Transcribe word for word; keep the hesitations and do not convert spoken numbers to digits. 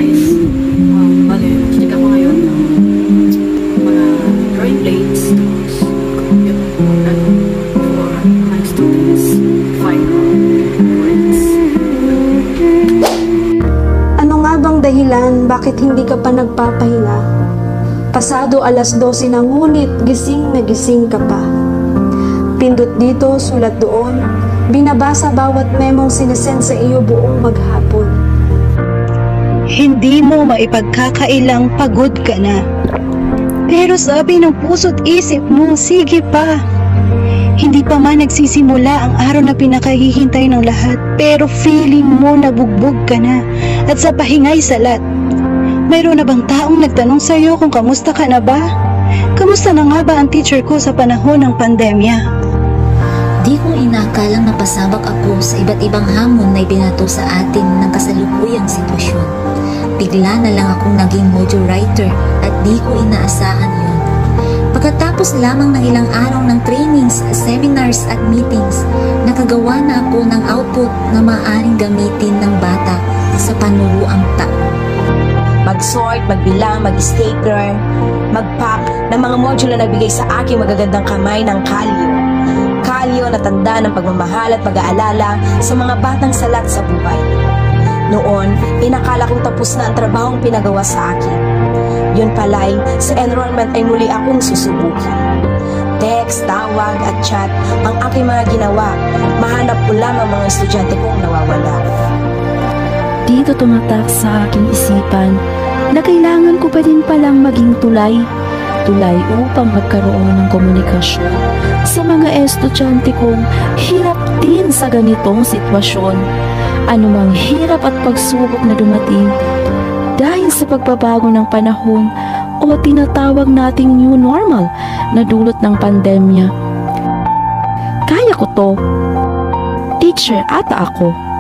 guys, um, bali, check ako ngayon ng mga drawing plates, tapos yun, ano, for my students, final words. Ano nga bang dahilan bakit hindi ka pa nagpapahinga? Pasado alas dose na ngunit gising na gising ka pa. Pindot dito, sulat doon, binabasa bawat memong sinesend sa iyo buong maghapon. Hindi mo maipagkakailang pagod ka na. Pero sabi ng puso't isip mo, sige pa. Hindi pa man nagsisimula ang araw na pinakahihintay ng lahat, pero feeling mo nabugbog ka na at sa pahingay salat. Mayroon na bang taong nagtanong sa iyo kung kamusta ka na ba? Kamusta na nga ba ang teacher ko sa panahon ng pandemya? Di ko inakalang napasabak ako sa iba't ibang hamon na ibinato sa atin ng kasalukuyang sitwasyon. Bigla na lang akong naging module writer at di ko inaasahan yun. Pagkatapos lamang ng ilang araw ng trainings, seminars at meetings, nakagawa na ako ng output na maaaring gamitin ng bata sa panuruang taon. Mag-sort, magbilang, mag-stapler, mag-pack ng mga module na nagbigay sa aking magagandang kamay ng kalyo. Kalyo na tanda ng pagmamahal at pag-aalala sa mga batang salat sa buhay. Noon, inakala kong tapos na ang trabahong pinagawa sa akin. Yun pala'y, sa enrollment ay muli akong susubukin. Text, tawag at chat ang aking mga ginawa. Mahanap ko lang ang mga estudyante kong nawawala. Dito tumatak sa aking isipan na kailangan ko pa din palang maging tulay. Tulay upang magkaroon ng komunikasyon sa mga estudyante kong hirap din sa ganitong sitwasyon. Anumang hirap at pagsubok na dumating dahil sa pagbabago ng panahon o tinatawag nating new normal na dulot ng pandemya. Kaya ko to. Teacher ata ako.